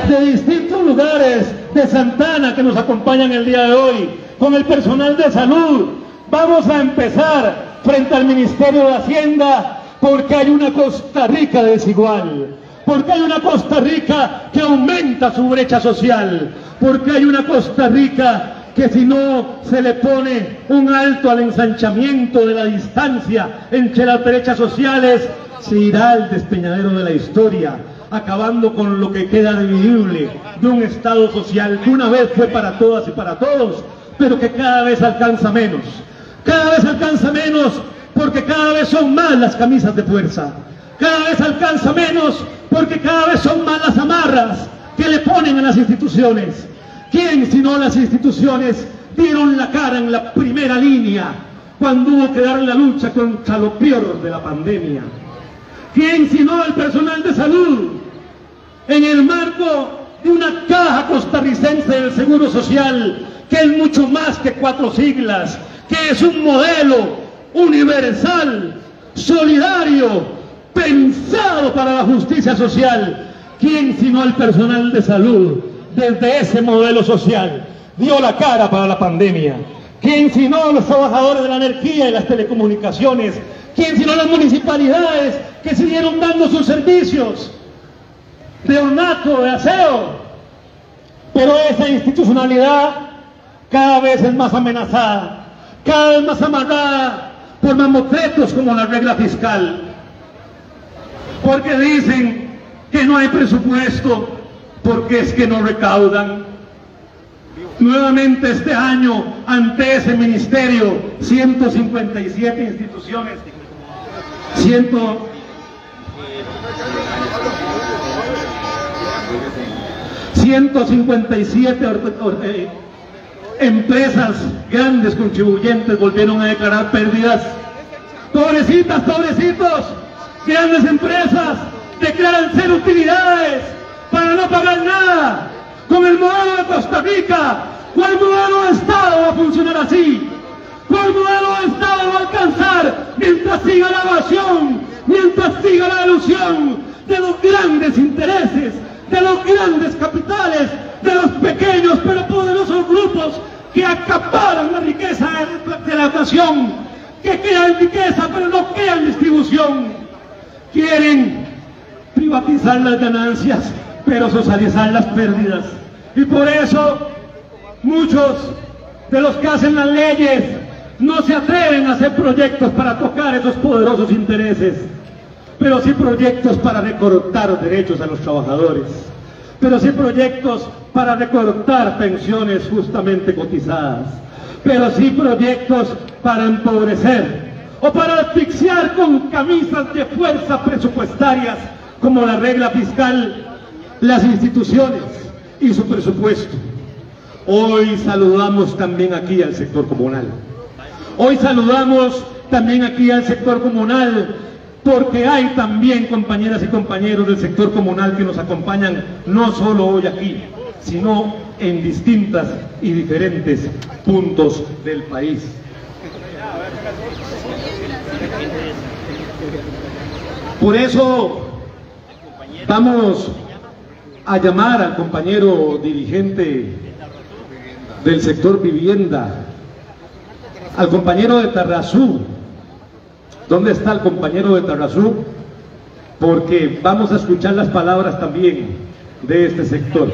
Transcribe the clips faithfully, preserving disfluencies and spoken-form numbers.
de distintos lugares de Santana que nos acompañan el día de hoy, con el personal de salud. Vamos a empezar frente al Ministerio de Hacienda, porque hay una Costa Rica desigual, porque hay una Costa Rica que aumenta su brecha social, porque hay una Costa Rica que si no se le pone un alto al ensanchamiento de la distancia entre las brechas sociales, se irá al despeñadero de la historia, acabando con lo que queda dividible de un Estado social que una vez fue para todas y para todos, pero que cada vez alcanza menos. Cada vez alcanza menos porque cada vez son más las camisas de fuerza. Cada vez alcanza menos porque cada vez son más las amarras que le ponen a las instituciones. ¿Quién sino las instituciones dieron la cara en la primera línea cuando hubo que dar la lucha contra lo peor de la pandemia? ¿Quién sino el personal de salud en el marco de una caja costarricense del Seguro Social que es mucho más que cuatro siglas, que es un modelo universal, solidario, pensado para la justicia social? ¿Quién sino el personal de salud desde ese modelo social dio la cara para la pandemia? ¿Quién sino los trabajadores de la energía y las telecomunicaciones? ¿Quién sino las municipalidades que siguieron dando sus servicios de ornato, de aseo? Pero esa institucionalidad cada vez es más amenazada, cada vez más amarrada por mamotretos como la regla fiscal, porque dicen que no hay presupuesto porque es que no recaudan. Nuevamente este año, ante ese ministerio, ciento cincuenta y siete instituciones, ciento ciento cincuenta y siete eh, empresas grandes contribuyentes volvieron a declarar pérdidas. Pobrecitas, pobrecitos, grandes empresas declaran ser utilidades para no pagar nada. Con el modelo de Costa Rica, ¿cuál modelo de Estado va a funcionar así? ¿Cuál modelo de Estado va a alcanzar mientras siga la evasión, mientras siga la ilusión de los grandes intereses, de los grandes capitales, de los pequeños pero poderosos grupos que acaparan la riqueza de la nación, que crean riqueza pero no crean distribución? Quieren privatizar las ganancias pero socializar las pérdidas, y por eso muchos de los que hacen las leyes no se atreven a hacer proyectos para tocar esos poderosos intereses, pero sí proyectos para recortar derechos a los trabajadores, pero sí proyectos para recortar pensiones justamente cotizadas, pero sí proyectos para empobrecer o para asfixiar con camisas de fuerza presupuestarias como la regla fiscal las instituciones y su presupuesto. Hoy saludamos también aquí al sector comunal. Hoy saludamos también aquí al sector comunal porque hay también compañeras y compañeros del sector comunal que nos acompañan no solo hoy aquí, sino en distintas y diferentes puntos del país. Por eso vamos a llamar al compañero dirigente del sector vivienda, al compañero de Tarrazú. ¿Dónde está el compañero de Tarrazú? Porque vamos a escuchar las palabras también de este sector.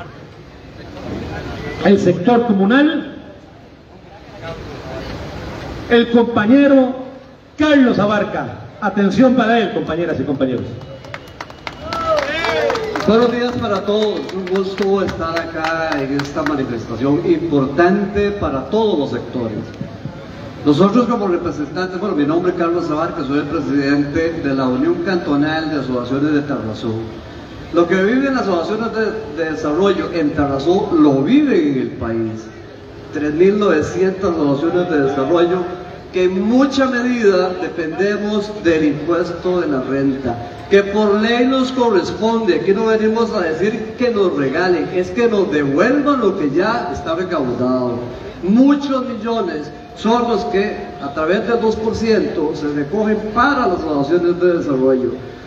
El sector comunal, el compañero Carlos Abarca. Atención para él, compañeras y compañeros. Buenos días para todos, un gusto estar acá en esta manifestación importante para todos los sectores. Nosotros como representantes, bueno, mi nombre es Carlos Abarca, soy el presidente de la Unión Cantonal de Asociaciones de Tarrazú. Lo que viven las asociaciones de, de desarrollo en Tarrazú lo viven en el país. tres mil novecientas asociaciones de desarrollo que en mucha medida dependemos del impuesto de la renta, que por ley nos corresponde. Aquí no venimos a decir que nos regalen, es que nos devuelvan lo que ya está recaudado. Muchos millones son los que a través del dos por ciento se recogen para las asociaciones de desarrollo.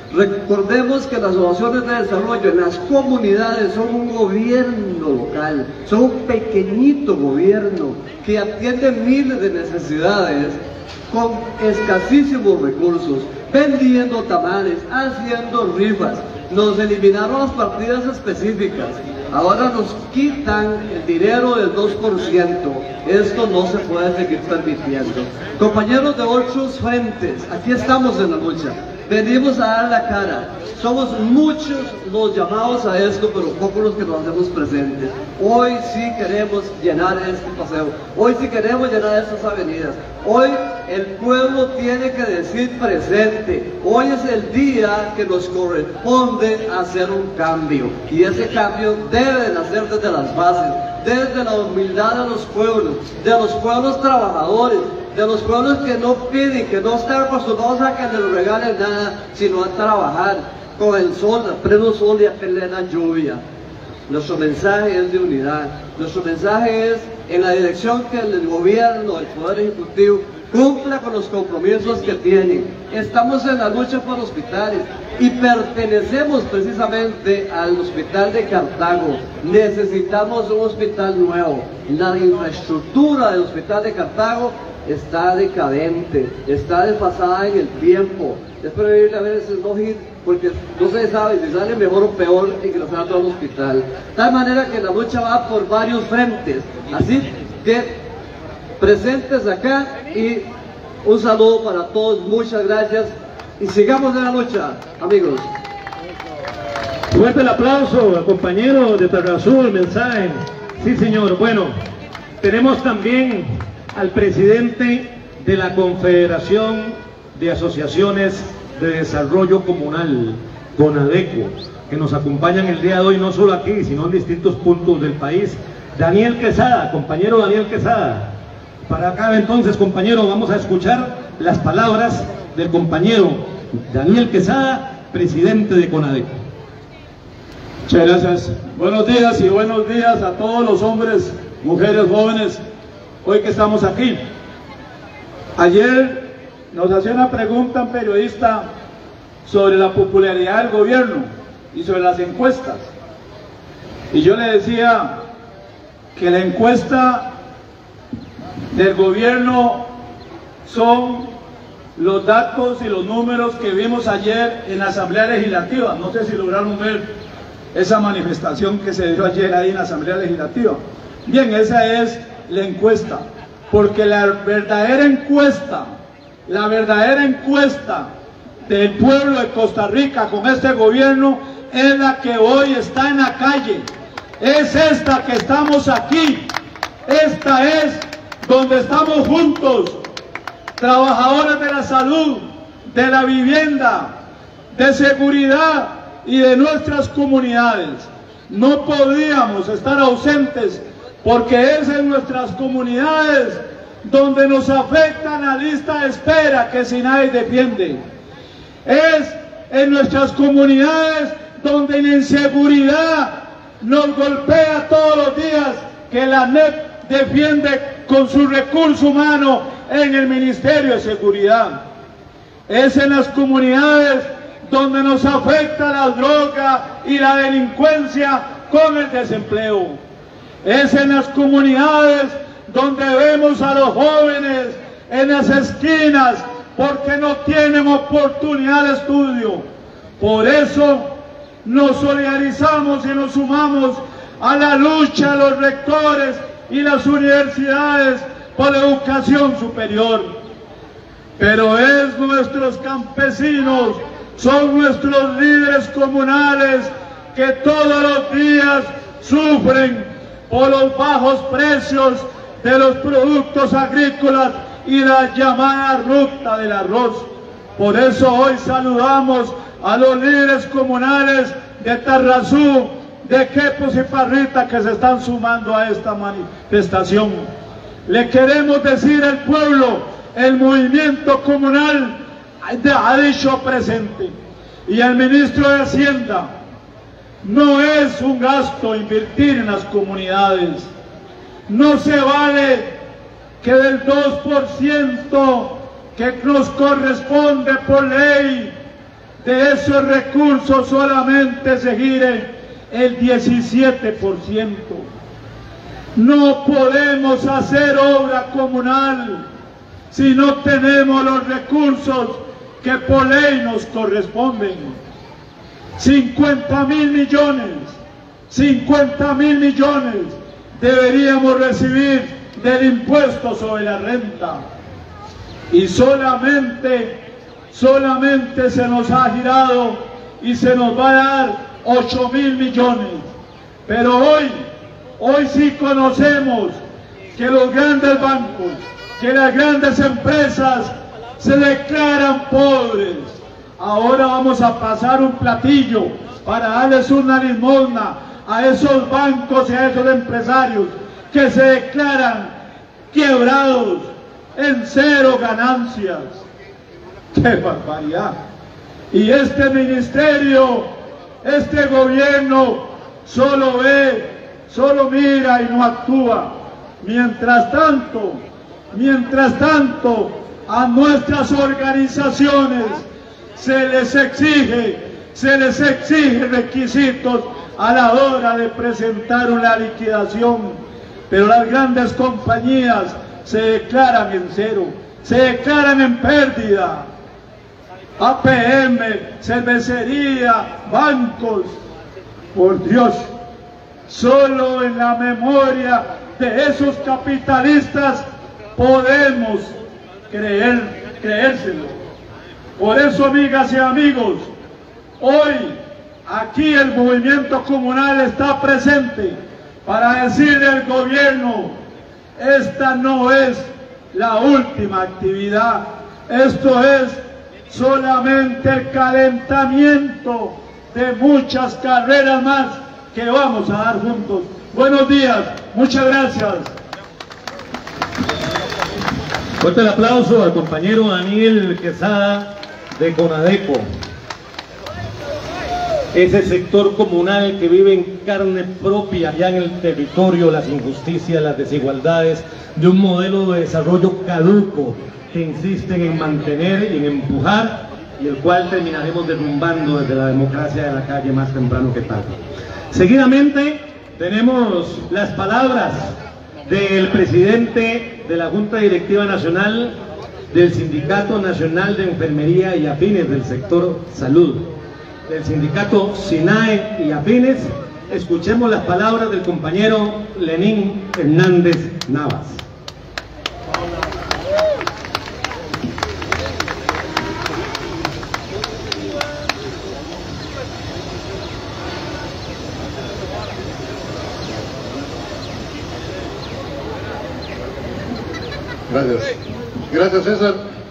Recordemos que las asociaciones de desarrollo en las comunidades son un gobierno local, son un pequeñito gobierno que atiende miles de necesidades con escasísimos recursos, vendiendo tamales, haciendo rifas. Nos eliminaron las partidas específicas, ahora nos quitan el dinero del dos por ciento. Esto no se puede seguir permitiendo. Compañeros de otros frentes, aquí estamos en la lucha, venimos a dar la cara. Somos muchos los llamados a esto, pero pocos los que nos hacemos presentes. Hoy sí queremos llenar este paseo, hoy sí queremos llenar estas avenidas. Hoy el pueblo tiene que decir presente. Hoy es el día que nos corresponde hacer un cambio, y ese cambio debe de nacer desde las bases, desde la humildad de los pueblos, de los pueblos trabajadores, de los pueblos que no piden, que no están acostumbrados a que les regalen nada, sino a trabajar con el sol, a pleno sol y a plena lluvia. Nuestro mensaje es de unidad, nuestro mensaje es en la dirección que el gobierno, el Poder Ejecutivo, cumpla con los compromisos que tienen. Estamos en la lucha por hospitales y pertenecemos precisamente al hospital de Cartago. Necesitamos un hospital nuevo. La infraestructura del hospital de Cartago está decadente, está desfasada en el tiempo. Es preferible a veces no ir, porque no se sabe si sale mejor o peor ingresando al hospital. De tal manera que la lucha va por varios frentes. Así que presentes acá y un saludo para todos, muchas gracias y sigamos en la lucha, amigos. Fuerte el aplauso al compañero de Tarrazú, el mensaje. Sí, señor. Bueno, tenemos también al presidente de la Confederación de Asociaciones de Desarrollo Comunal, CONADECO, que nos acompañan el día de hoy, no solo aquí, sino en distintos puntos del país. Daniel Quesada, compañero Daniel Quesada. Para acá entonces, compañero, vamos a escuchar las palabras del compañero Daniel Quesada, presidente de CONADECO. Muchas gracias. Buenos días y buenos días a todos los hombres, mujeres, jóvenes, hoy que estamos aquí. Ayer nos hacía una pregunta un periodista sobre la popularidad del gobierno y sobre las encuestas. Y yo le decía que la encuesta del gobierno son los datos y los números que vimos ayer en la Asamblea Legislativa. No sé si lograron ver esa manifestación que se dio ayer ahí en la Asamblea Legislativa. Bien, esa es la encuesta, porque la verdadera encuesta, la verdadera encuesta del pueblo de Costa Rica con este gobierno es la que hoy está en la calle. Es esta que estamos aquí. Esta es donde estamos juntos, trabajadores de la salud, de la vivienda, de seguridad y de nuestras comunidades. No podíamos estar ausentes, porque es en nuestras comunidades donde nos afecta la lista de espera que SINAI defiende. Es en nuestras comunidades donde la inseguridad nos golpea todos los días, que la A N E P defiende con su recurso humano en el Ministerio de Seguridad. Es en las comunidades donde nos afecta la droga y la delincuencia con el desempleo. Es en las comunidades donde vemos a los jóvenes en las esquinas porque no tienen oportunidad de estudio. Por eso nos solidarizamos y nos sumamos a la lucha de los rectores y las universidades por la educación superior. Pero es nuestros campesinos, son nuestros líderes comunales que todos los días sufren por los bajos precios de los productos agrícolas y la llamada ruta del arroz. Por eso hoy saludamos a los líderes comunales de Tarrazú, de Quepos y Parrita que se están sumando a esta manifestación. Le queremos decir al pueblo, el movimiento comunal ha dicho presente, y el ministro de Hacienda, no es un gasto invertir en las comunidades. No se vale que del dos por ciento que nos corresponde por ley de esos recursos solamente se gire el diecisiete por ciento. No podemos hacer obra comunal si no tenemos los recursos que por ley nos corresponden. cincuenta mil millones, cincuenta mil millones deberíamos recibir del impuesto sobre la renta. Y solamente, solamente se nos ha girado y se nos va a dar ocho mil millones. Pero hoy, hoy sí conocemos que los grandes bancos, que las grandes empresas se declaran pobres. Ahora vamos a pasar un platillo para darles una limosna a esos bancos y a esos empresarios que se declaran quebrados, en cero ganancias. ¡Qué barbaridad! Y este ministerio, este gobierno solo ve, solo mira y no actúa. Mientras tanto, mientras tanto, a nuestras organizaciones se les exige, se les exige requisitos a la hora de presentar una liquidación, pero las grandes compañías se declaran en cero, se declaran en pérdida. A P M, cervecería, bancos, por Dios, solo en la memoria de esos capitalistas podemos creer, creérselo. Por eso, amigas y amigos, hoy aquí el movimiento comunal está presente para decirle al gobierno: esta no es la última actividad, esto es solamente el calentamiento de muchas carreras más que vamos a dar juntos. Buenos días, muchas gracias. Fuerte el aplauso al compañero Daniel Quesada de CONADECO. Ese sector comunal que vive en carne propia ya en el territorio las injusticias, las desigualdades de un modelo de desarrollo caduco que insisten en mantener y en empujar, y el cual terminaremos derrumbando desde la democracia de la calle más temprano que tarde. Seguidamente tenemos las palabras del presidente de la Junta Directiva Nacional del Sindicato Nacional de Enfermería y Afines del sector salud, del sindicato SINAE y Afines. Escuchemos las palabras del compañero Lenín Hernández Navas. Gracias. Gracias, César.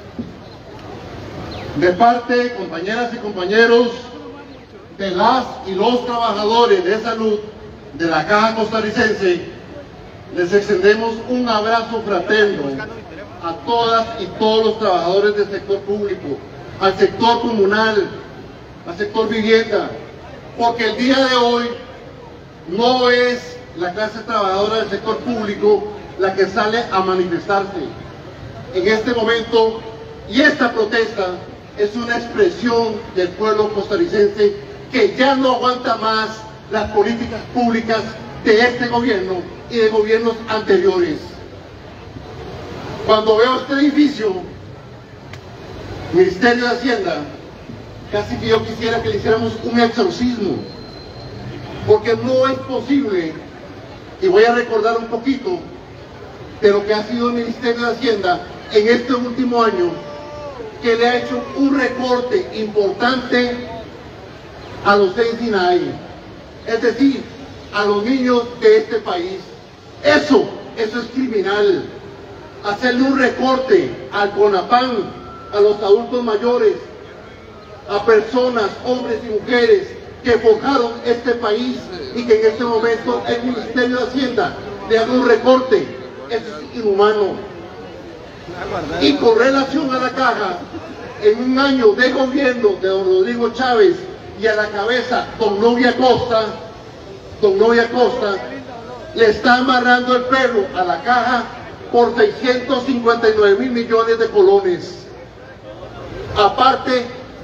De parte, compañeras y compañeros, de las y los trabajadores de salud de la Caja Costarricense, les extendemos un abrazo fraterno a todas y todos los trabajadores del sector público, al sector comunal, al sector vivienda, porque el día de hoy no es la clase trabajadora del sector público la que sale a manifestarse en este momento, y esta protesta es una expresión del pueblo costarricense que ya no aguanta más las políticas públicas de este gobierno y de gobiernos anteriores. Cuando veo este edificio, Ministerio de Hacienda, casi que yo quisiera que le hiciéramos un exorcismo, porque no es posible, y voy a recordar un poquito de lo que ha sido el Ministerio de Hacienda en este último año, que le ha hecho un recorte importante a los de SINAE, es decir, a los niños de este país. Eso, eso es criminal. Hacerle un recorte al CONAPAN, a los adultos mayores, a personas, hombres y mujeres que forjaron este país, y que en este momento el Ministerio de Hacienda le haga un recorte, eso es inhumano. Y con relación a la Caja, en un año de gobierno de don Rodrigo Chávez y a la cabeza don Novia Costa, don Novia Costa le está amarrando el perro a la Caja por seiscientos cincuenta y nueve mil millones de colones, aparte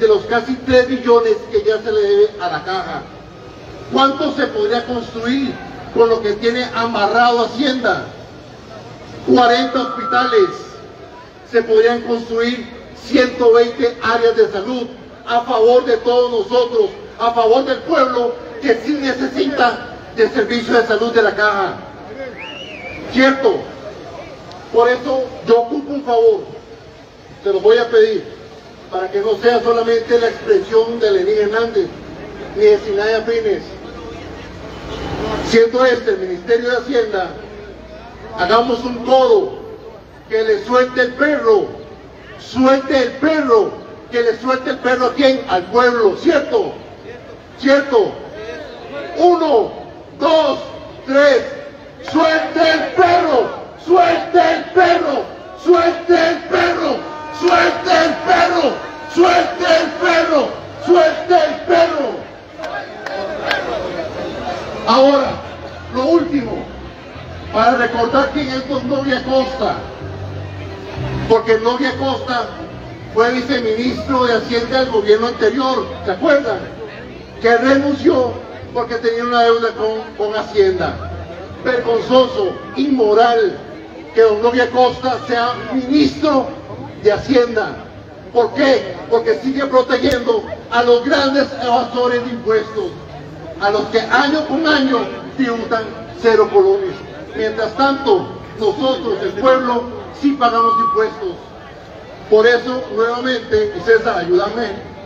de los casi tres billones que ya se le debe a la caja? ¿Cuánto se podría construir con lo que tiene amarrado Hacienda? cuarenta hospitales, se podrían construir ciento veinte áreas de salud a favor de todos nosotros, a favor del pueblo que sí necesita del servicio de salud de la caja. ¿Cierto? Por eso yo ocupo un favor, se lo voy a pedir, para que no sea solamente la expresión de Lenín Hernández ni de Sinaya Fines. Siendo este el Ministerio de Hacienda, hagamos un codo, que le suelte el perro, suelte el perro, que le suelte el perro a quién, al pueblo, ¿cierto? ¿Cierto? Uno, dos, tres, suelte el perro, suelte el perro, suelte el perro, suelte el perro, suelte el perro, suelte el perro. Ahora, lo último, para recordar quién es don Nogui Costa, porque Nogui Costa fue viceministro de Hacienda del gobierno anterior, ¿se acuerdan? Que renunció porque tenía una deuda con, con Hacienda. Vergonzoso, inmoral, que don Nogui Costa sea ministro de Hacienda. ¿Por qué? Porque sigue protegiendo a los grandes evasores de impuestos, a los que año con año tributan cero colones. Mientras tanto, nosotros, el pueblo, sí pagamos impuestos. Por eso, nuevamente, y César, ayúdame.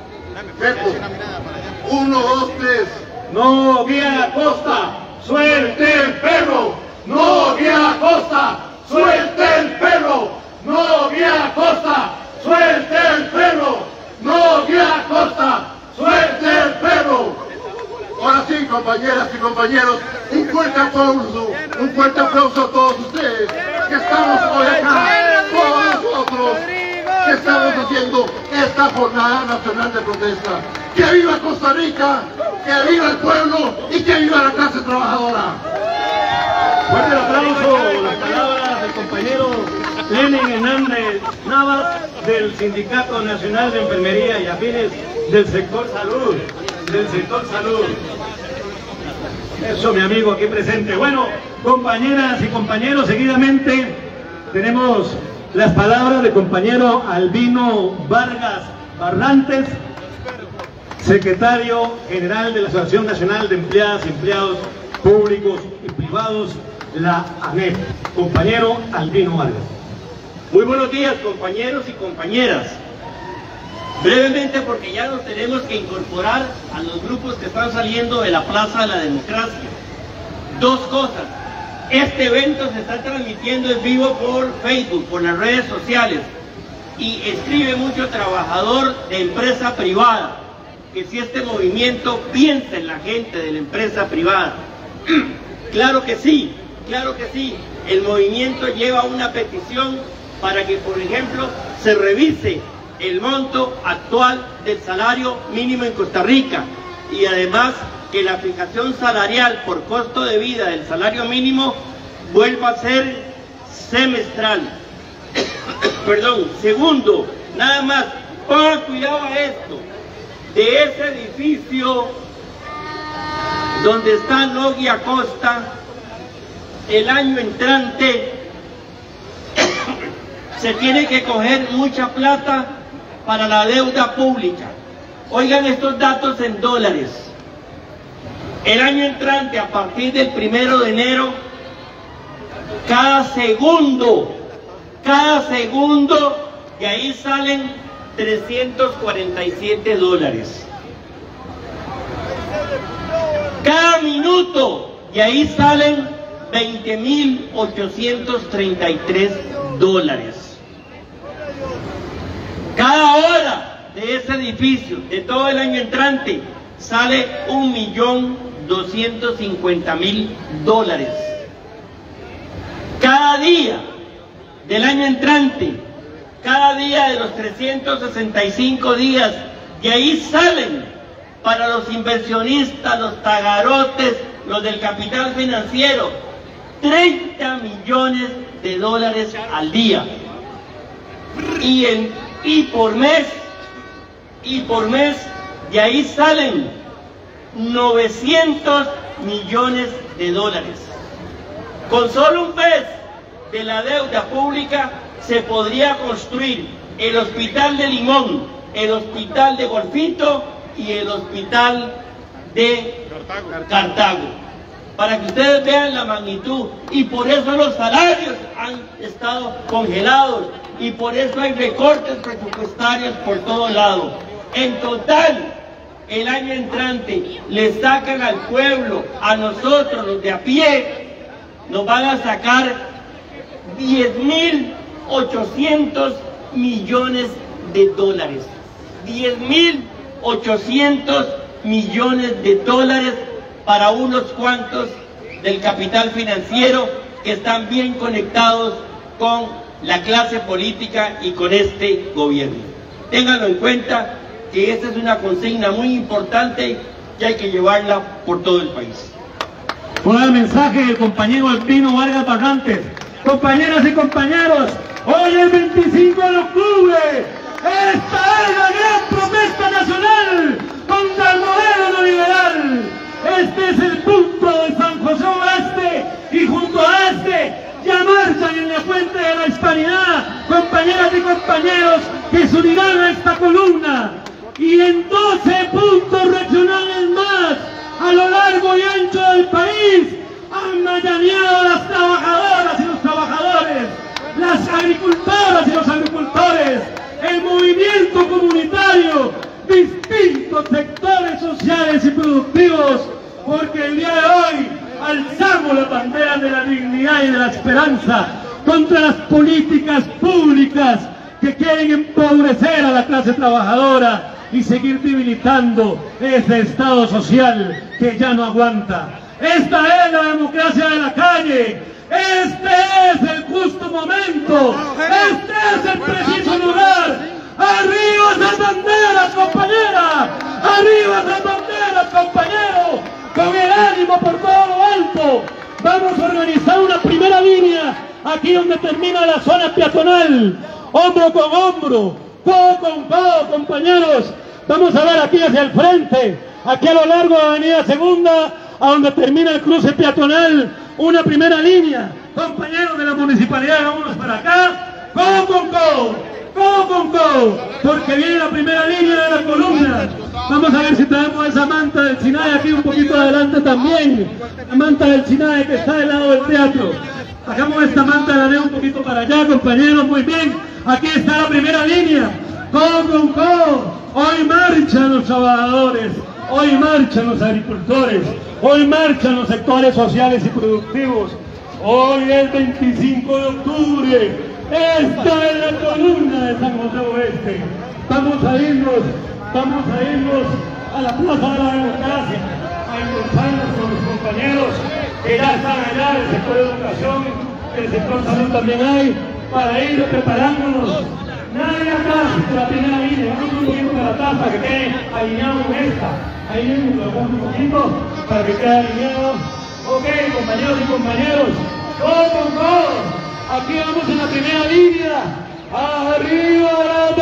Uno, dos, tres. Nogui Costa, suelte el perro. Nogui Costa, suelte el perro. Nogui Costa, suelte el perro. Nogui Costa, suelte el perro. Ahora sí, compañeras y compañeros, un fuerte aplauso, un fuerte aplauso a todos ustedes que estamos hoy acá, todos nosotros que estamos haciendo esta jornada nacional de protesta. ¡Que viva Costa Rica! ¡Que viva el pueblo! ¡Y que viva la clase trabajadora! Fuerte el aplauso, las palabras del compañero Lenín Hernández Navas del Sindicato Nacional de Enfermería y Afines del sector salud, del sector salud. Eso, mi amigo aquí presente. Bueno, compañeras y compañeros, seguidamente tenemos las palabras del compañero Albino Vargas Barrantes, secretario general de la Asociación Nacional de Empleadas y Empleados Públicos y Privados, la ANEP. Compañero Albino Vargas. Muy buenos días, compañeros y compañeras. Brevemente, porque ya nos tenemos que incorporar a los grupos que están saliendo de la Plaza de la Democracia. Dos cosas. Este evento se está transmitiendo en vivo por Facebook, por las redes sociales, y escribe mucho trabajador de empresa privada, que si este movimiento piensa en la gente de la empresa privada. Claro que sí, claro que sí. El movimiento lleva una petición para que, por ejemplo, se revise el monto actual del salario mínimo en Costa Rica, y además que la fijación salarial por costo de vida del salario mínimo vuelva a ser semestral. Perdón. Segundo, nada más, pongan cuidado a esto, de ese edificio donde está Nogui Costa, el año entrante se tiene que coger mucha plata para la deuda pública. Oigan estos datos en dólares. El año entrante, a partir del primero de enero, cada segundo, cada segundo, de ahí salen trescientos cuarenta y siete dólares. Cada minuto, de ahí salen veinte mil ochocientos treinta y tres dólares. Cada hora de ese edificio, de todo el año entrante, sale un millón doscientos cincuenta mil dólares. Cada día del año entrante, cada día de los trescientos sesenta y cinco días, de ahí salen para los inversionistas, los tagarotes, los del capital financiero, treinta millones de dólares al día. Y, en, y por mes, y por mes de ahí salen novecientos millones de dólares. Con solo un mes de la deuda pública se podría construir el Hospital de Limón, el Hospital de Golfito y el Hospital de Cartago, para que ustedes vean la magnitud. Y por eso los salarios han estado congelados y por eso hay recortes presupuestarios por todos lados. En total, el año entrante le sacan al pueblo, a nosotros los de a pie, nos van a sacar diez mil ochocientos millones de dólares. diez mil ochocientos millones de dólares para unos cuantos del capital financiero que están bien conectados con la clase política y con este gobierno. Ténganlo en cuenta que esta es una consigna muy importante que hay que llevarla por todo el país. Por el mensaje del compañero Alpino Vargas Barrantes. Compañeras y compañeros, hoy es veinticinco de octubre. Esta es la gran protesta nacional contra el modelo neoliberal. Este es el punto de San José Oeste y junto a este ya marchan en la fuente de la hispanidad, compañeras y compañeros que se unirán a esta columna. Y en doce puntos regionales más a lo largo y ancho del país han mayaneado a las trabajadoras y los trabajadores, las agricultoras y los agricultores, el movimiento comunitario, distintos sectores sociales y productivos, porque el día de hoy alzamos las banderas de la dignidad y de la esperanza contra las políticas públicas que quieren empobrecer a la clase trabajadora y seguir debilitando ese Estado social que ya no aguanta. Esta es la democracia de la calle, este es el justo momento, este es el preciso lugar. ¡Arriba esas banderas, compañeras! ¡Arriba esas banderas, compañeros! Con el ánimo por todo lo alto, vamos a organizar una primera línea aquí donde termina la zona peatonal, hombro con hombro, codo con codo, compañeros. Vamos a ver aquí hacia el frente, aquí a lo largo de la avenida Segunda, a donde termina el cruce peatonal, una primera línea. Compañeros de la municipalidad, vámonos para acá, codo con codo, codo con codo, porque viene la primera línea de la columna. Vamos a ver si traemos esa manta del SINAE aquí un poquito adelante también, la manta del SINAE que está del lado del teatro. Hagamos esta manta de la neve un poquito para allá, compañeros, muy bien. Aquí está la primera línea, codo con codo. Hoy marchan los trabajadores, hoy marchan los agricultores, hoy marchan los sectores sociales y productivos. Hoy es veinticinco de octubre, esta es la columna de San José Oeste. Vamos a irnos, vamos a irnos a la Plaza de la Democracia, a encontrarnos con los compañeros que ya están allá del sector de educación, del sector salud también hay, para ir preparándonos. Nadie atrás de la primera línea, vamos un poquito para atrás para que quede alineado con esta. Ahí mismo lo vamos un poquito para que quede alineado. Ok, compañeros y compañeros, todos con todos. Aquí vamos en la primera línea. ¡Arriba las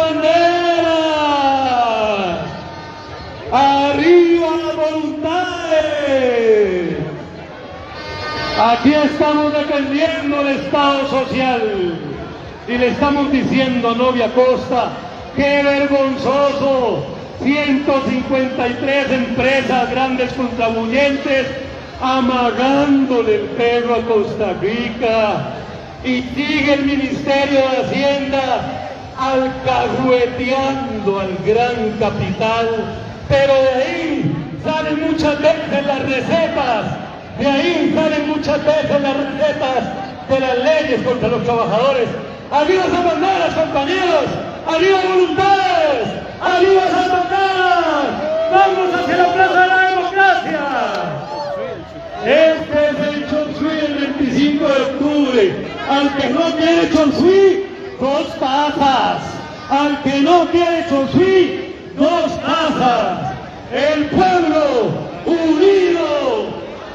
banderas! ¡Arriba las voluntades! Aquí estamos defendiendo el Estado social. Y le estamos diciendo a Novia Costa, ¡qué vergonzoso! ciento cincuenta y tres empresas, grandes contribuyentes, amagándole el perro a Costa Rica. Y sigue el Ministerio de Hacienda alcahueteando al gran capital. Pero de ahí salen muchas veces las recetas, de ahí salen muchas veces las recetas de las leyes contra los trabajadores. ¡Arriba esas banderas, compañeros! ¡Arriba voluntades! ¡Arriba esas banderas! ¡Vamos hacia la Plaza de la Democracia! Este es el Chonsui del veinticinco de octubre. Al que no quiere Chonsui, dos tazas. Al que no quiere Chonsui, dos tazas. El pueblo unido.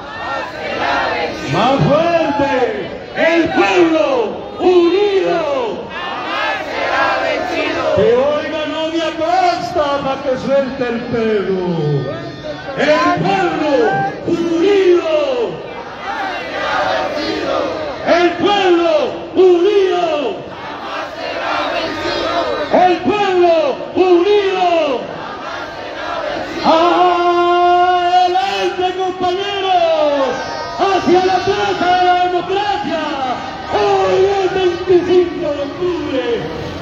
Más fuerte. El pueblo unido. Jamás será vencido. Que oiga Novia Costa, para que suelte el pelo. El pueblo unido. El pueblo unido. El pueblo unido. Adelante, compañeros, hacia la plaza de la democracia. Hoy es veinticinco de octubre.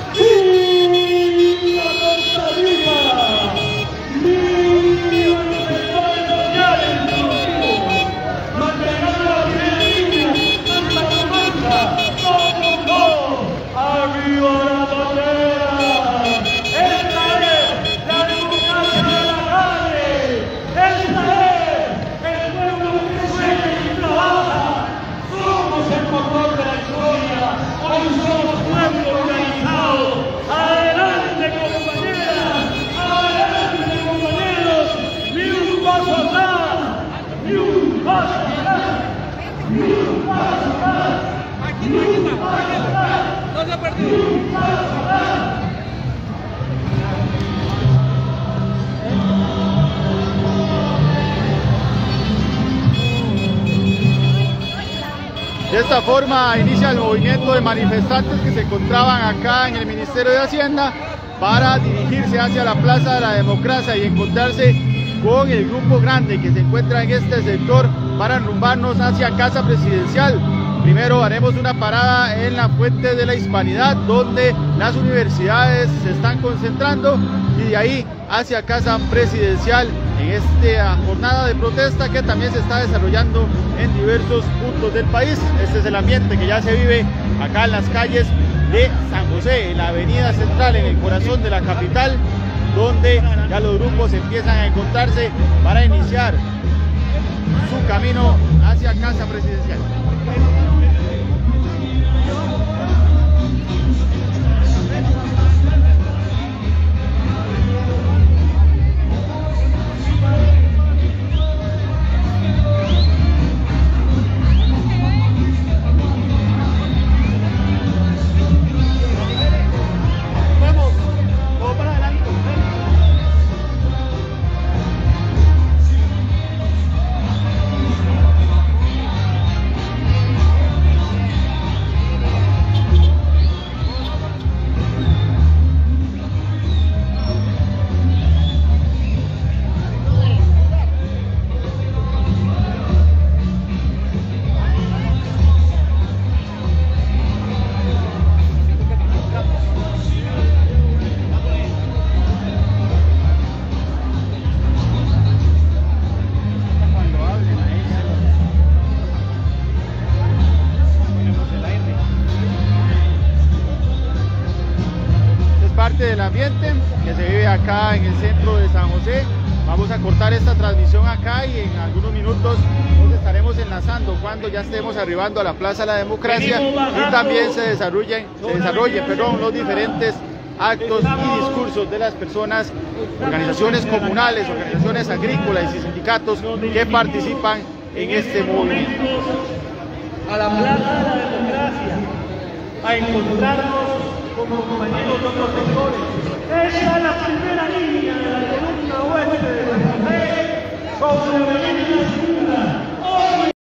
¡Viva Costa Rica! ¡Viva los sectores sociales productivos! ¡Mantengamos la primera línea! ¡Santa Comanda! ¡Todos, todos! ¡Arriba la bandera! ¡Esta es la democracia de la calle! ¡Esta es el pueblo que sueña y trabaja! ¡Somos el motor de la historia! ¡Hoy somos pueblo organizado! ¡Adelante, compañeras! ¡Adelante, compañeros! ¡Ni un paso atrás! ¡Ni un paso atrás! ¡Ni un paso atrás! ¡Ni un paso atrás! ¡Ni un paso atrás! De esta forma inicia el movimiento de manifestantes que se encontraban acá en el Ministerio de Hacienda para dirigirse hacia la Plaza de la Democracia y encontrarse con el grupo grande que se encuentra en este sector para enrumbarnos hacia Casa Presidencial. Primero haremos una parada en la Fuente de la Hispanidad, donde las universidades se están concentrando, y de ahí hacia Casa Presidencial en esta jornada de protesta que también se está desarrollando en diversos puntos del país. Este es el ambiente que ya se vive acá en las calles de San José, en la avenida central, en el corazón de la capital, donde ya los grupos empiezan a encontrarse para iniciar su camino hacia Casa Presidencial. Del ambiente que se vive acá en el centro de San José. Vamos a cortar esta transmisión acá y en algunos minutos nos estaremos enlazando cuando ya estemos arribando a la Plaza de la Democracia y también se desarrollen, se desarrollen perdón, los diferentes actos y discursos de las personas, organizaciones comunales, organizaciones agrícolas y sindicatos que participan en este movimiento. A la Plaza de la Democracia, a encontrarnos como compañeros de otros sectores. Esta es la primera línea de la columna oeste de San José, sobre la avenida Segunda.